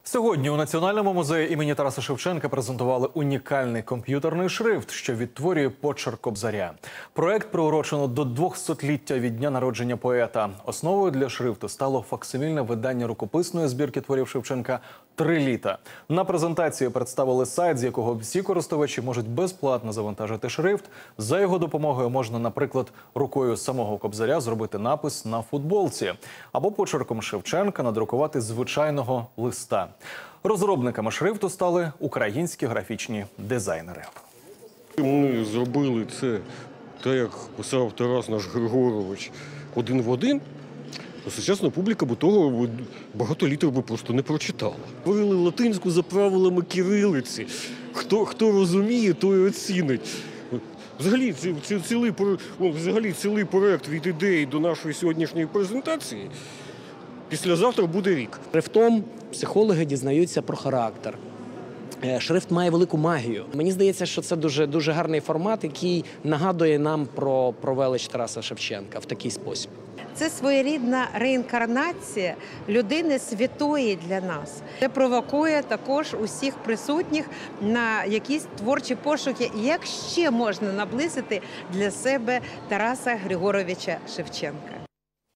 Сьогодні у Національному музеї імені Тараса Шевченка презентували унікальний комп'ютерний шрифт, що відтворює почерк Кобзаря. Проект приурочено до 200-ліття від дня народження поета. Основою для шрифту стало факсимільне видання рукописної збірки творів Шевченка «3 літа». На презентації представили сайт, з якого всі користувачі можуть безплатно завантажити шрифт. За його допомогою можна, наприклад, рукою самого Кобзаря зробити напис на футболці або почерком Шевченка надрукувати звичайного листа. Розробниками шрифту стали українські графічні дизайнери. Ми зробили це так, як писав Тарас наш Григорович, один в один. Сучасна публіка б того багато літер би просто не прочитала. Говорили латинську за правилами кирилиці. Хто розуміє, той оцінить. Взагалі цілий проект від ідеї до нашої сьогоднішньої презентації післязавтра буде рік. Шрифтом психологи дізнаються про характер. Шрифт має велику магію. Мені здається, що це дуже гарний формат, який нагадує нам про велич Тараса Шевченка в такий спосіб. Це своєрідна реінкарнація людини святої для нас. Це провокує також усіх присутніх на якісь творчі пошуки, як ще можна наблизити для себе Тараса Григоровича Шевченка.